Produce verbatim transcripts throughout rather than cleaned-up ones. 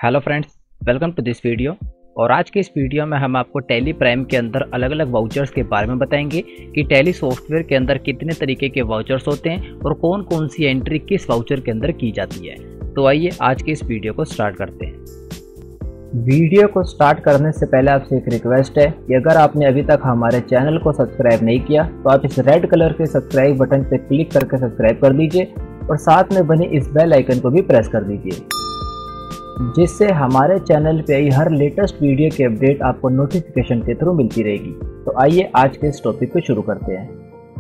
Hello friends, welcome to this video. और आज के इस वीडियो में हम आपको टैली प्राइम के अंदर अलग अलग वाउचर्स के बारे में बताएंगे कि टैली सॉफ्टवेयर के अंदर कितने तरीके के वाउचर्स होते हैं और कौन कौन सी एंट्री किस वाउचर के अंदर की जाती है। तो आइए आज के इस वीडियो को स्टार्ट करते हैं। वीडियो को स्टार्ट करने से पहले आपसे एक रिक्वेस्ट है कि अगर आपने अभी तक हमारे चैनल को सब्सक्राइब नहीं किया तो आप इस रेड कलर के सब्सक्राइब बटन पर क्लिक करके सब्सक्राइब कर दीजिए और साथ में बनी इस बेल आइकन को भी प्रेस कर दीजिए, जिससे हमारे चैनल पे आई हर लेटेस्ट वीडियो की अपडेट आपको नोटिफिकेशन के थ्रू मिलती रहेगी। तो आइए आज के इस टॉपिक को शुरू करते हैं।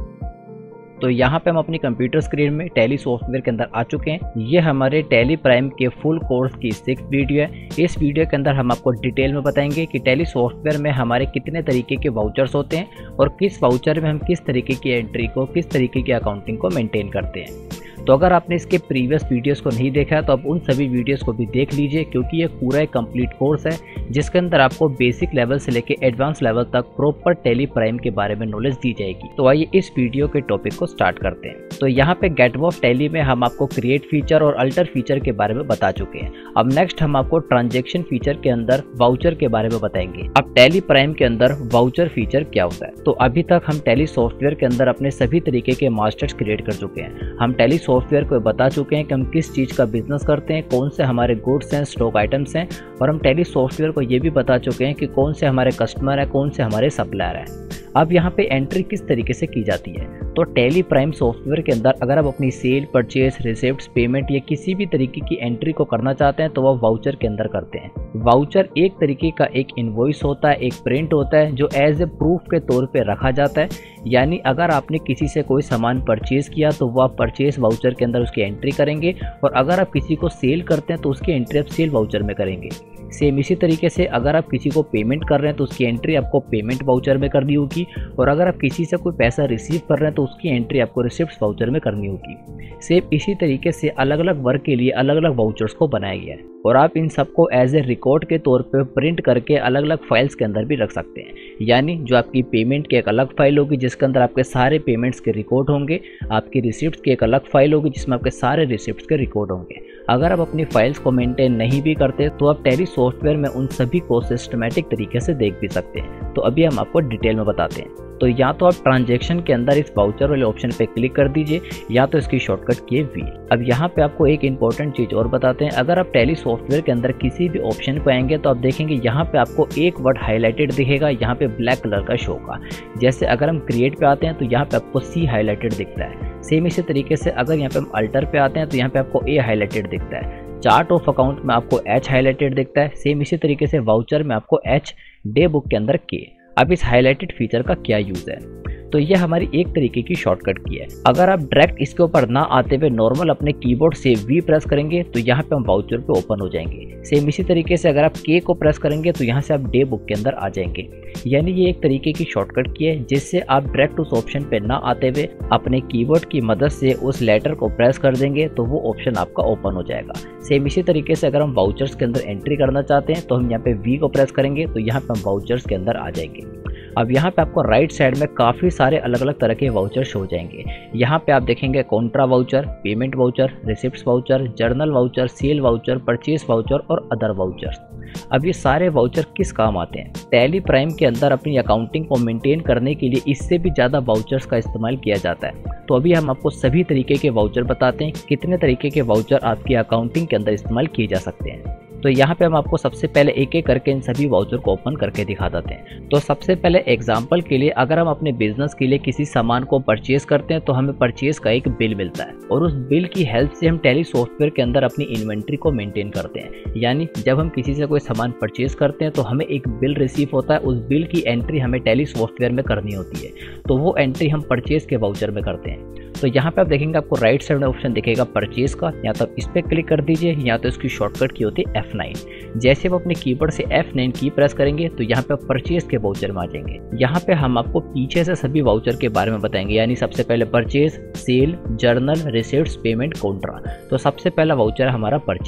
तो यहाँ पे हम अपनी कंप्यूटर स्क्रीन में टैली सॉफ्टवेयर के अंदर आ चुके हैं। ये हमारे टैली प्राइम के फुल कोर्स की सिक्स्थ वीडियो है। इस वीडियो के अंदर हम आपको डिटेल में बताएंगे कि टैली सॉफ्टवेयर में हमारे कितने तरीके के वाउचर्स होते हैं और किस वाउचर में हम किस तरीके की एंट्री को, किस तरीके की अकाउंटिंग को मेंटेन करते हैं। तो अगर आपने इसके प्रीवियस वीडियोस को नहीं देखा है तो आप उन सभी वीडियोस को भी देख लीजिए, क्योंकि ये पूरा एक कंप्लीट कोर्स है जिसके अंदर आपको बेसिक लेवल से लेके एडवांस लेवल तक प्रॉपर टैली प्राइम के बारे में नॉलेज दी जाएगी। तो आइए इस वीडियो के टॉपिक को स्टार्ट करते हैं। तो यहाँ पे गेटवे ऑफ टैली में हम आपको क्रिएट फीचर और अल्टर फीचर के बारे में बता चुके हैं। अब नेक्स्ट हम आपको ट्रांजेक्शन फीचर के अंदर वाउचर के बारे में बताएंगे। अब टैली प्राइम के अंदर वाउचर फीचर क्या होता है। तो अभी तक हम टैली सॉफ्टवेयर के अंदर अपने सभी तरीके के मास्टर्स क्रिएट कर चुके हैं। हम टैली सॉफ्टवेयर को बता चुके हैं कि हम किस चीज़ का बिजनेस करते हैं, कौन से हमारे गुड्स हैं, स्टॉक आइटम्स हैं, और हम टैली सॉफ्टवेयर को ये भी बता चुके हैं कि कौन से हमारे कस्टमर हैं, कौन से हमारे सप्लायर हैं। अब यहाँ पे एंट्री किस तरीके से की जाती है। तो टैली प्राइम सॉफ्टवेयर के अंदर अगर आप अपनी सेल, परचेज, रिसिप्ट्स, पेमेंट या किसी भी तरीके की एंट्री को करना चाहते हैं तो वह वाउचर के अंदर करते हैं। वाउचर एक तरीके का एक इनवॉइस होता है, एक प्रिंट होता है जो एज ए प्रूफ के तौर पे रखा जाता है। यानी अगर आपने किसी से कोई सामान परचेज किया तो वह परचेज वाउचर के अंदर उसकी एंट्री करेंगे, और अगर आप किसी को सेल करते हैं तो उसकी एंट्री आप सेल वाउचर में करेंगे। सेम इसी तरीके से अगर आप किसी को पेमेंट कर रहे हैं तो उसकी एंट्री आपको पेमेंट वाउचर में करनी होगी, और अगर आप किसी से कोई पैसा रिसीव कर रहे हैं तो उसकी एंट्री आपको रिसिप्ट वाउचर में करनी होगी। सेम इसी तरीके से अलग अलग वर्क के लिए अलग अलग वाउचर्स को बनाया गया है, और आप इन सबको एज ए रिकॉर्ड के तौर पे प्रिंट करके अलग अलग फाइल्स के अंदर भी रख सकते हैं। यानी जो आपकी पेमेंट की एक अलग फाइल होगी जिसके अंदर आपके सारे पेमेंट्स के रिकॉर्ड होंगे, आपकी रिसिप्ट्स की एक अलग फाइल होगी जिसमें आपके सारे रिसिप्ट्स के रिकॉर्ड होंगे। अगर आप अपनी फाइल्स को मेंटेन नहीं भी करते तो आप टैली सॉफ्टवेयर में उन सभी को सिस्टमैटिक तरीके से देख भी सकते हैं। तो अभी हम आपको डिटेल में बताते हैं। तो या तो आप ट्रांजैक्शन के अंदर इस वाउचर वाले ऑप्शन पे क्लिक कर दीजिए, या तो इसकी शॉर्टकट की वी। अब यहाँ पे आपको एक इंपॉर्टेंट चीज और बताते हैं। अगर आप टैली सॉफ्टवेयर के अंदर किसी भी ऑप्शन पे आएंगे तो आप देखेंगे यहाँ पे आपको एक वर्ड हाईलाइटेड दिखेगा, यहाँ पे ब्लैक कलर का शो का। जैसे अगर हम क्रिएट पे आते हैं तो यहाँ पे आपको सी हाईलाइटेड दिखता है। सेम इसी तरीके से अगर यहाँ पे हम अल्टर पे आते हैं तो यहाँ पे आपको ए हाईलाइटेड दिखता है। चार्ट ऑफ अकाउंट में आपको एच हाईलाइटेड दिखता है। सेम इसी तरीके से वाउचर में आपको एच, डे बुक के अंदर के। अब इस हाईलाइटेड फीचर का क्या यूज है। तो ये हमारी एक तरीके की शॉर्टकट की है। अगर आप डायरेक्ट इसके ऊपर ना आते हुए नॉर्मल अपने कीबोर्ड से वी प्रेस करेंगे तो यहाँ पे हम वाउचर पे ओपन हो जाएंगे। सेम इसी तरीके से अगर आप के को प्रेस करेंगे तो यहाँ से आप डे बुक के अंदर आ जाएंगे। यानी ये एक तरीके की शॉर्टकट की है जिससे आप डायरेक्ट उस ऑप्शन पे ना आते हुए अपने कीबोर्ड की मदद से उस लेटर को प्रेस कर देंगे तो वो ऑप्शन आपका ओपन हो जाएगा। सेम इसी तरीके से अगर हम वाउचर्स के अंदर एंट्री करना चाहते हैं तो हम यहाँ पे वी को प्रेस करेंगे तो यहाँ पे हम वाउचर्स के अंदर आ जाएंगे। अब यहाँ पे आपको राइट साइड में काफ़ी सारे अलग अलग तरह के वाउचर्स हो जाएंगे। यहाँ पे आप देखेंगे contra voucher, payment voucher, receipts voucher, journal voucher, sale voucher, purchase voucher और अदर वाउचर्स। अब ये सारे वाउचर किस काम आते हैं। टैली प्राइम के अंदर अपनी अकाउंटिंग को मेंटेन करने के लिए इससे भी ज़्यादा वाउचर्स का इस्तेमाल किया जाता है। तो अभी हम आपको सभी तरीके के वाउचर बताते हैं, कितने तरीके के वाउचर आपकी अकाउंटिंग के अंदर इस्तेमाल किए जा सकते हैं। तो यहाँ पे हम आपको सबसे पहले एक एक करके इन सभी वाउचर को ओपन करके दिखा देते हैं। तो सबसे पहले एग्जांपल के लिए अगर हम अपने बिजनेस के लिए किसी सामान को परचेज करते हैं तो हमें परचेज का एक बिल मिलता है, और उस बिल की हेल्प से हम टैली सॉफ्टवेयर के अंदर अपनी इन्वेंट्री को मेंटेन करते हैं। यानी जब हम किसी से कोई सामान परचेज करते हैं तो हमें एक बिल रिसीव होता है, उस बिल की एंट्री हमें टैली सॉफ्टवेयर में करनी होती है, तो वो एंट्री हम परचेज के वाउचर में करते हैं। तो यहाँ पे आप देखेंगे आपको राइट साइड में ऑप्शन दिखेगा परचेज का, या तो इस पर क्लिक कर दीजिए, या तो इसकी शॉर्टकट की होती है एफ नाइन। जैसे आप अपने कीबोर्ड से एफ नाइन की प्रेस करेंगे तो यहाँ पे आप परचेज के वाउचर में आ जाएंगे। यहाँ पे हम आपको पीछे से सभी वाउचर के बारे में बताएंगे। यानी सबसे पहले purchase, sale, journal, receipts, payment, contra. तो सबसे पहला वाउचर है हमारा परचेज।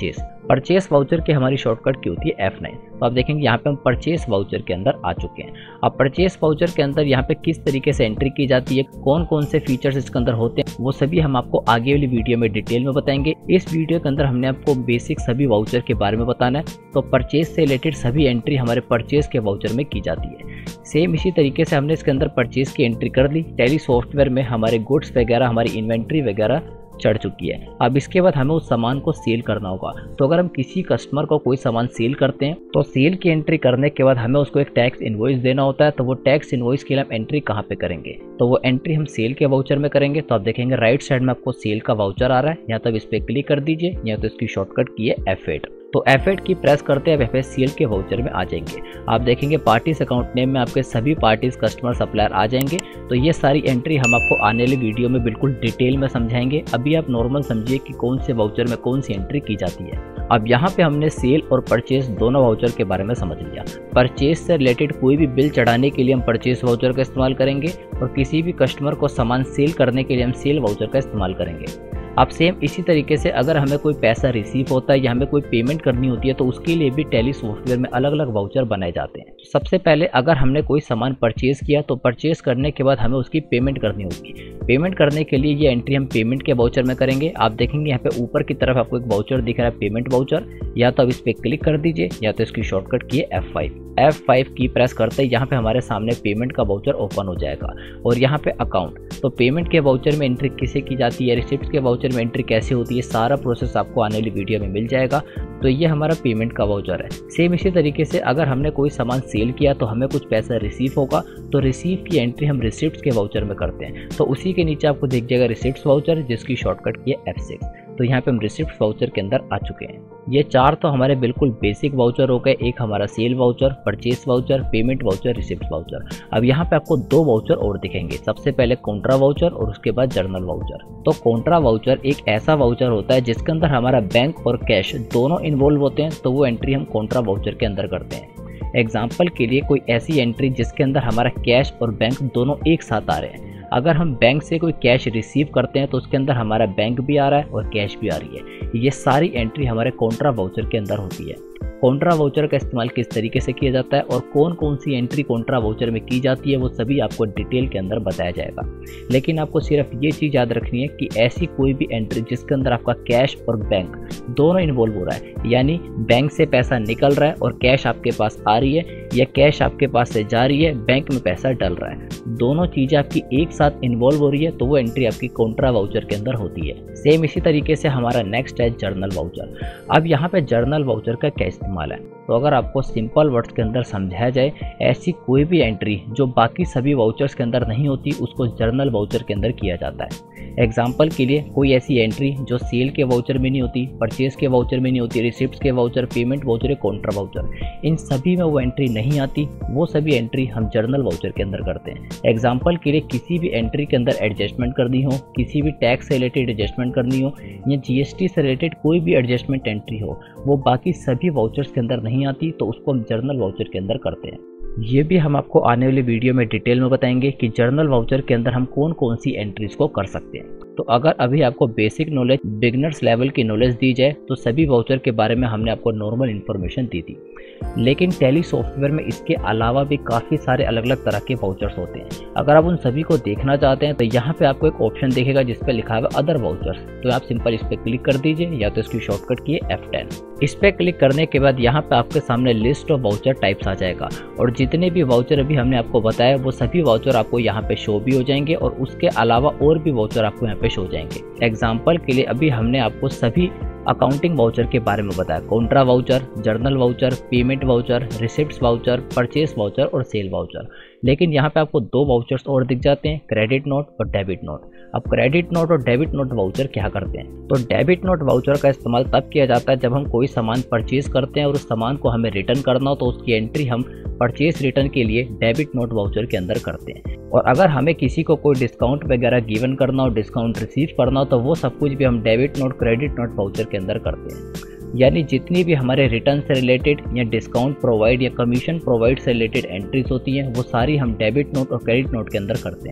परचेस वाउचर की हमारी शॉर्टकट की होती है एफ नाइन। तो आप देखेंगे यहाँ पे हम परचेस वाउचर के अंदर आ चुके हैं। अब परचेस वाउचर के अंदर यहाँ पे किस तरीके से एंट्री की जाती है, कौन कौन से फीचर्स इसके अंदर होते हैं, वो सभी हम आपको आगे वाली वीडियो में डिटेल में बताएंगे। इस वीडियो के अंदर हमने आपको बेसिक सभी वाउचर के बारे में बताना है। तो परचेस से रिलेटेड सभी एंट्री हमारे परचेस के वाउचर में की जाती है। सेम इसी तरीके से हमने इसके अंदर परचेस की एंट्री कर ली। टैली सॉफ्टवेयर में हमारे गुड्स वगैरह, हमारी इन्वेंट्री वगैरह चढ़ चुकी है। अब इसके बाद हमें उस सामान को सेल करना होगा। तो अगर हम किसी कस्टमर को कोई सामान सेल करते हैं तो सेल की एंट्री करने के बाद हमें उसको एक टैक्स इनवॉइस देना होता है। तो वो टैक्स इनवॉइस के लिए हम एंट्री कहाँ पे करेंगे, तो वो एंट्री हम सेल के वाउचर में करेंगे। तो आप देखेंगे राइट साइड में आपको सेल का वाउचर आ रहा है, या तो आप इस पर क्लिक कर दीजिए, या तो इसकी शॉर्टकट की है एफ एट। तो एफ एट की प्रेस करते हैं आप सेल के वाउचर में आ जाएंगे। आप देखेंगे पार्टीज अकाउंट नेम में आपके सभी पार्टीज कस्टमर सप्लायर आ जाएंगे। तो ये सारी एंट्री हम आपको आने वाली वीडियो में बिल्कुल डिटेल में समझाएंगे। अभी आप नॉर्मल समझिए कि कौन से वाउचर में कौन सी एंट्री की जाती है। अब यहाँ पे हमने सेल और परचेस दोनों वाउचर के बारे में समझ लिया। परचेस से रिलेटेड कोई भी बिल चढ़ाने के लिए हम परचेस वाउचर का इस्तेमाल करेंगे, और किसी भी कस्टमर को सामान सेल करने के लिए हम सेल वाउचर का इस्तेमाल करेंगे। अब सेम इसी तरीके से अगर हमें कोई पैसा रिसीव होता है या हमें कोई पेमेंट करनी होती है तो उसके लिए भी टैली सॉफ्टवेयर में अलग अलग वाउचर बनाए जाते हैं। सबसे पहले अगर हमने कोई सामान परचेज किया तो परचेज करने के बाद हमें उसकी पेमेंट करनी होगी। पेमेंट करने के लिए ये एंट्री हम पेमेंट के वाउचर में करेंगे। आप देखेंगे यहाँ पे ऊपर की तरफ आपको एक वाउचर दिख रहा है, पेमेंट वाउचर। या तो आप इस पर क्लिक कर दीजिए, या तो इसकी शॉर्टकट की है F five. F five key press करते ही यहाँ पे हमारे सामने पेमेंट का वाउचर ओपन हो जाएगा। और यहाँ पे अकाउंट, तो पेमेंट के वाउचर में एंट्री किसे की जाती है, रिसिप्ट के वाउचर में एंट्री कैसे होती है, सारा प्रोसेस आपको आने वाली वीडियो में मिल जाएगा। तो ये हमारा पेमेंट का वाउचर है। सेम इसी तरीके से अगर हमने कोई सामान सेल किया तो हमें कुछ पैसा रिसीव होगा, तो रिसीव की एंट्री हम रिसिप्ट्स के वाउचर में करते हैं। तो उसी के नीचे आपको दिख जाएगा रिसिप्ट्स वाउचर, जिसकी शॉर्टकट की है एफ सिक्स। तो यहाँ पे हम रिसिप्ट वाउचर के अंदर आ चुके हैं। ये चार तो हमारे बिल्कुल बेसिक वाउचर हो गए। एक हमारा sale voucher, purchase voucher, payment voucher, receipt voucher. अब यहाँ पे आपको दो वाउचर और दिखेंगे। सबसे पहले कॉन्ट्रा वाउचर और उसके बाद जर्नल वाउचर। तो कॉन्ट्रा वाउचर एक ऐसा वाउचर होता है जिसके अंदर हमारा बैंक और कैश दोनों इन्वॉल्व होते हैं। तो वो एंट्री हम कॉन्ट्रा वाउचर के अंदर करते हैं। एग्जाम्पल के लिए कोई ऐसी एंट्री जिसके अंदर हमारा कैश और बैंक दोनों एक साथ आ रहे हैं। अगर हम बैंक से कोई कैश रिसीव करते हैं तो उसके अंदर हमारा बैंक भी आ रहा है और कैश भी आ रही है। ये सारी एंट्री हमारे कॉन्ट्रा वाउचर के अंदर होती है। कॉन्ट्रा वाउचर का इस्तेमाल किस तरीके से किया जाता है और कौन कौन सी एंट्री कॉन्ट्रा वाउचर में की जाती है वो सभी आपको डिटेल के अंदर बताया जाएगा। लेकिन आपको सिर्फ ये चीज़ याद रखनी है कि ऐसी कोई भी एंट्री जिसके अंदर आपका कैश और बैंक दोनों इन्वॉल्व हो रहा है, यानी बैंक से पैसा निकल रहा है और कैश आपके पास आ रही है, या कैश आपके पास से जा रही है, बैंक में पैसा डल रहा है, दोनों चीज़ें आपकी एक साथ इन्वॉल्व हो रही है, तो वो एंट्री आपकी कॉन्ट्रा वाउचर के अंदर होती है। सेम इसी तरीके से हमारा नेक्स्ट है जर्नल वाउचर। अब यहाँ पे जर्नल वाउचर का क्या इस्तेमाल है, तो अगर आपको सिंपल वर्ड्स के अंदर समझाया जाए, ऐसी कोई भी एंट्री जो बाकी सभी वाउचर्स के अंदर नहीं होती उसको जर्नल वाउचर के अंदर किया जाता है। एग्जाम्पल के लिए कोई ऐसी एंट्री जो सेल के वाउचर में नहीं होती, परचेस के वाउचर में नहीं होती, रिसिप्ट्स के वाउचर, पेमेंट वाउचर या कॉन्ट्रा वाउचर, इन सभी में वो एंट्री नहीं आती, वो सभी एंट्री हम जर्नल वाउचर के अंदर करते हैं। एग्जाम्पल के लिए किसी भी एंट्री के अंदर एडजस्टमेंट करनी हो, किसी भी टैक्स से रिलेटेड एडजस्टमेंट करनी हो, या जीएसटी से रिलेटेड कोई भी एडजस्टमेंट एंट्री हो, वो बाकी सभी वाउचर्स के अंदर नहीं आती, तो उसको हम जर्नल वाउचर के अंदर करते हैं। ये भी हम आपको आने वाली वीडियो में डिटेल में बताएंगे कि जर्नल वाउचर के अंदर हम कौन कौन सी एंट्रीज को कर सकते हैं। तो अगर अभी आपको बेसिक नॉलेज, बिगनर्स लेवल की नॉलेज दी जाए तो सभी वाउचर के बारे में हमने आपको नॉर्मल इन्फॉर्मेशन दी थी। लेकिन टैली सॉफ्टवेयर में इसके अलावा भी काफ़ी सारे अलग अलग तरह के वाउचर्स होते हैं। अगर आप उन सभी को देखना चाहते हैं तो यहाँ पे आपको एक ऑप्शन दिखेगा जिस पे लिखा हुआ अदर वाउचर्स। तो आप सिंपल इस पर क्लिक कर दीजिए, या तो इसकी शॉर्टकट की है एफ टेन। इस पर क्लिक करने के बाद यहाँ पे आपके सामने लिस्ट ऑफ वाउचर टाइप्स आ जाएगा, और जितने भी वाउचर अभी हमने आपको बताया वो सभी वाउचर आपको यहाँ पे शो भी हो जाएंगे, और उसके अलावा और भी वाउचर आपको यहाँ पे शो हो जाएंगे। एग्जाम्पल के लिए अभी हमने आपको सभी अकाउंटिंग वाउचर के बारे में बताया, contra voucher, journal voucher, payment voucher, receipts voucher, purchase voucher और सेल वाउचर। लेकिन यहाँ पे आपको दो वाउचर्स और दिख जाते हैं, क्रेडिट नोट और डेबिट नोट। अब क्रेडिट नोट और डेबिट नोट वाउचर क्या करते हैं, तो डेबिट नोट वाउचर का इस्तेमाल तब किया जाता है जब हम कोई सामान परचेज करते हैं और उस सामान को हमें रिटर्न करना हो, तो उसकी एंट्री हम परचेज रिटर्न के लिए डेबिट नोट वाउचर के अंदर करते हैं। और अगर हमें किसी को कोई डिस्काउंट वगैरह गिवन करना हो, डिस्काउंट रिसीव करना हो, तो वो सब कुछ भी हम debit note, credit note voucher के अंदर करते हैं। यानी जितनी भी हमारे रिटर्न से रिलेटेड या डिस्काउंट प्रोवाइड या कमीशन प्रोवाइड से रिलेटेड एंट्रीज होती हैं वो सारी हम डेबिट नोट और क्रेडिट नोट के अंदर करते हैं।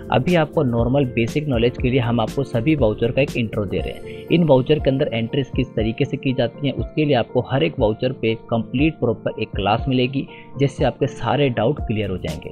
अभी आपको नॉर्मल बेसिक नॉलेज के लिए हम आपको सभी वाउचर का एक इंट्रो दे रहे हैं। इन वाउचर के अंदर एंट्रीज किस तरीके से की जाती हैं उसके लिए आपको हर एक वाउचर पे कंप्लीट प्रॉपर एक क्लास मिलेगी, जिससे आपके सारे डाउट क्लियर हो जाएंगे।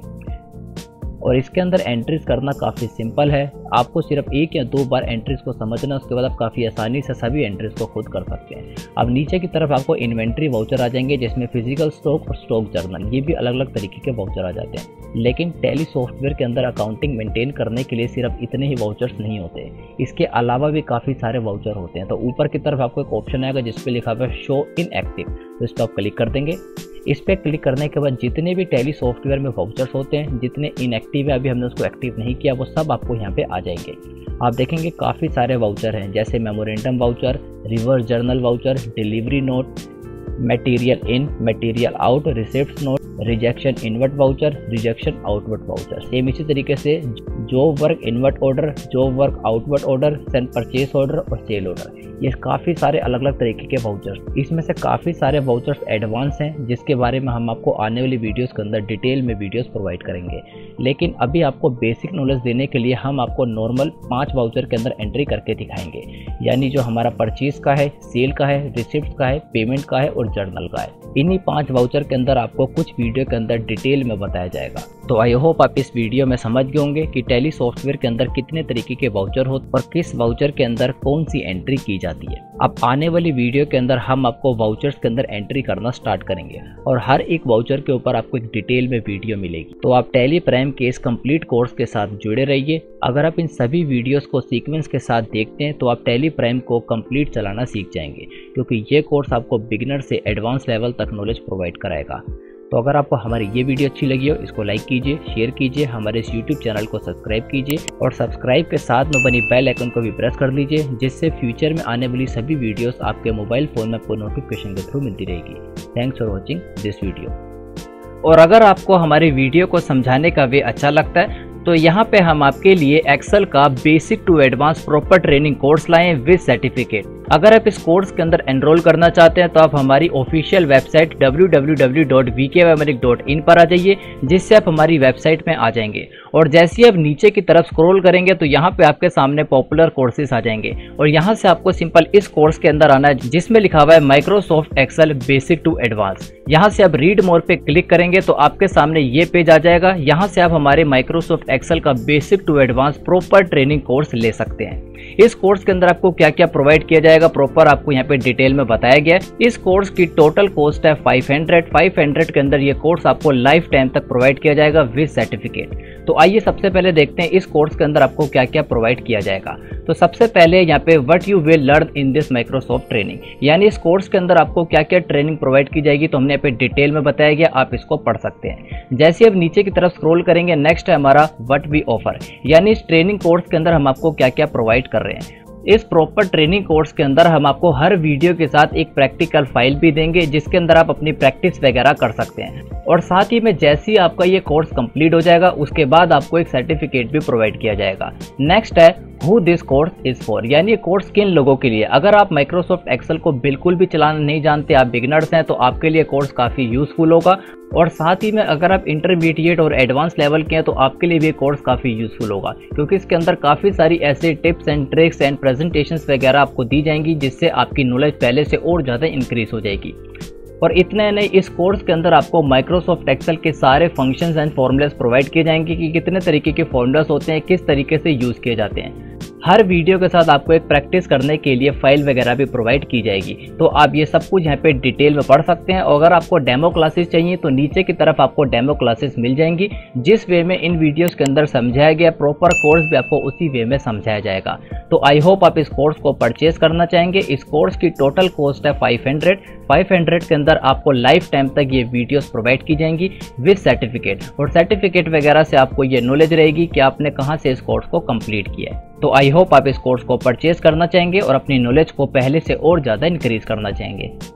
और इसके अंदर एंट्रीज करना काफ़ी सिंपल है, आपको सिर्फ एक या दो बार एंट्रीज को समझना, उसके बाद आप काफ़ी आसानी से सभी एंट्रीज को खुद कर सकते हैं। अब नीचे की तरफ आपको इन्वेंट्री वाउचर आ जाएंगे, जिसमें फिजिकल स्टॉक और स्टॉक जर्नल ये भी अलग अलग तरीके के वाउचर आ जाते हैं। लेकिन टैली सॉफ्टवेयर के अंदर अकाउंटिंग मेंटेन करने के लिए सिर्फ इतने ही वाउचर्स नहीं होते, इसके अलावा भी काफ़ी सारे वाउचर होते हैं। तो ऊपर की तरफ आपको एक ऑप्शन आएगा जिस पे लिखा हुआ है शो इन एक्टिव, तो इस पर आप क्लिक कर देंगे। इस पर क्लिक करने के बाद जितने भी टैली सॉफ्टवेयर में वाउचर्स होते हैं, जितने इनएक्टिव है अभी हमने उसको एक्टिव नहीं किया, वो सब आपको यहाँ पे आ जाएंगे। आप देखेंगे काफ़ी सारे वाउचर हैं, जैसे memorandum voucher, reverse journal voucher, delivery note, material in, material out, receipt note, rejection inward voucher, rejection outward voucher. Same इसी तरीके से job work inward order, job work outward order, send purchase order और sale order. ये काफ़ी सारे अलग अलग तरीके के वाउचर्स, इसमें से काफ़ी सारे वाउचर्स एडवांस हैं, जिसके बारे में हम आपको आने वाली वीडियोस के अंदर डिटेल में वीडियोस प्रोवाइड करेंगे। लेकिन अभी आपको बेसिक नॉलेज देने के लिए हम आपको नॉर्मल पाँच वाउचर के अंदर एंट्री करके दिखाएंगे, यानी जो हमारा परचेज का है, सेल का है, रिसिप्ट का है, पेमेंट का है और जर्नल का है। इन्हीं पांच वाउचर के अंदर आपको कुछ वीडियो के अंदर डिटेल में बताया जाएगा। तो आई होप आप इस वीडियो में समझ गए होंगे कि टैली सॉफ्टवेयर के अंदर कितने तरीके के वाउचर होते और किस वाउचर के अंदर कौन सी एंट्री की जाती है। अब आने वाली वीडियो के अंदर हम आपको वाउचर्स के अंदर एंट्री करना स्टार्ट करेंगे और हर एक वाउचर के ऊपर आपको एक डिटेल में वीडियो मिलेगी। तो आप टैली प्राइम के इस कंप्लीट कोर्स के साथ जुड़े रहिए। अगर आप इन सभी वीडियोस को सीक्वेंस के साथ देखते हैं तो आप टैली प्राइम को कंप्लीट चलाना सीख जाएंगे, क्योंकि ये कोर्स आपको बिगिनर से एडवांस लेवल तक नॉलेज प्रोवाइड कराएगा। तो अगर आपको हमारी ये वीडियो अच्छी लगी हो, इसको लाइक कीजिए, शेयर कीजिए, हमारे इस यूट्यूब चैनल को सब्सक्राइब कीजिए और सब्सक्राइब के साथ में बनी बेल आइकन को भी प्रेस कर लीजिए, जिससे फ्यूचर में आने वाली सभी वीडियोस आपके मोबाइल फ़ोन में आपको नोटिफिकेशन के थ्रू मिलती रहेगी। Thanks for watching this video. और अगर आपको हमारी वीडियो को समझाने का वे अच्छा लगता है तो यहाँ पे हम आपके लिए एक्सेल का basic to advance proper training course लाए विद सर्टिफिकेट। अगर आप इस कोर्स के अंदर एनरोल करना चाहते हैं तो आप हमारी official website W W W dot V K वैमरिक डॉट इन पर आ जाइए, जिससे आप हमारी वेबसाइट में आ जाएंगे। और जैसे ही आप नीचे की तरफ स्क्रॉल करेंगे तो यहाँ पे आपके सामने पॉपुलर कोर्सेज आ जाएंगे और यहाँ से आपको सिंपल इस कोर्स के अंदर आना है, जिसमें लिखा हुआ है Microsoft Excel basic to advance. यहाँ से आप रीड मोर पे क्लिक करेंगे तो आपके सामने ये पेज आ जाएगा। यहाँ से आप हमारे माइक्रोसॉफ्ट एक्सेल का basic to advance proper training course ले सकते हैं। इस कोर्स के अंदर आपको क्या क्या प्रोवाइड किया जाएगा प्रॉपर आपको यहाँ पे डिटेल में बताया गया है। इस कोर्स की टोटल कॉस्ट है फाइव हंड्रेड। फाइव हंड्रेड के अंदर ये कोर्स आपको लाइफ टाइम तक प्रोवाइड किया जाएगा विद सर्टिफिकेट। तो आइए सबसे पहले देखते हैं इस कोर्स के अंदर आपको क्या क्या प्रोवाइड किया जाएगा। तो सबसे पहले यहाँ पे what you will learn in this Microsoft training, यानी इस कोर्स के अंदर आपको क्या क्या ट्रेनिंग प्रोवाइड की जाएगी, तो हमने यहाँ पे डिटेल में बताया गया, आप इसको पढ़ सकते हैं। जैसे अब नीचे की तरफ स्क्रॉल करेंगे, नेक्स्ट है हमारा व्हाट वी ऑफर, यानी इस ट्रेनिंग कोर्स के अंदर हम आपको क्या क्या प्रोवाइड कर रहे हैं। इस प्रॉपर ट्रेनिंग कोर्स के अंदर हम आपको हर वीडियो के साथ एक प्रैक्टिकल फाइल भी देंगे, जिसके अंदर आप अपनी प्रैक्टिस वगैरह कर सकते हैं। और साथ ही में जैसे ही आपका ये कोर्स कंप्लीट हो जाएगा उसके बाद आपको एक सर्टिफिकेट भी प्रोवाइड किया जाएगा। नेक्स्ट है who this course is for, यानी ये कोर्स किन लोगों के लिए। अगर आप माइक्रोसॉफ्ट एक्सेल को बिल्कुल भी चलाना नहीं जानते, आप बिगिनर्स हैं, तो आपके लिए कोर्स काफ़ी यूजफुल होगा। और साथ ही में अगर आप इंटरमीडिएट और एडवांस लेवल के हैं तो आपके लिए भी कोर्स काफ़ी यूजफुल होगा, क्योंकि इसके अंदर काफ़ी सारी ऐसे tips and tricks and presentations वगैरह आपको दी जाएंगी, जिससे आपकी नॉलेज पहले से और ज़्यादा इंक्रीज हो जाएगी। और इतने नहीं, इस कोर्स के अंदर आपको माइक्रोसॉफ्ट एक्सेल के सारे फंक्शंस एंड फॉर्मूलाज प्रोवाइड किए जाएंगे कि कितने तरीके के फॉर्मूलाज होते हैं, किस तरीके से यूज़ किए जाते हैं। हर वीडियो के साथ आपको एक प्रैक्टिस करने के लिए फाइल वगैरह भी प्रोवाइड की जाएगी, तो आप ये सब कुछ यहाँ पे डिटेल में पढ़ सकते हैं। और अगर आपको डेमो क्लासेस चाहिए तो नीचे की तरफ आपको डेमो क्लासेस मिल जाएंगी, जिस वे में इन वीडियोस के अंदर समझाया गया प्रॉपर कोर्स भी आपको उसी वे में समझाया जाएगा। तो आई होप आप इस कोर्स को परचेज करना चाहेंगे। इस कोर्स की टोटल कॉस्ट है फाइव हंड्रेड। फाइव हंड्रेड के अंदर आपको लाइफ टाइम तक ये वीडियोस प्रोवाइड की जाएंगी विद सर्टिफिकेट, और सर्टिफिकेट वगैरह से आपको ये नॉलेज रहेगी कि आपने कहाँ से इस कोर्स को कंप्लीट किया है। तो आई होप आप इस कोर्स को परचेज करना चाहेंगे और अपनी नॉलेज को पहले से और ज़्यादा इंक्रीज करना चाहेंगे।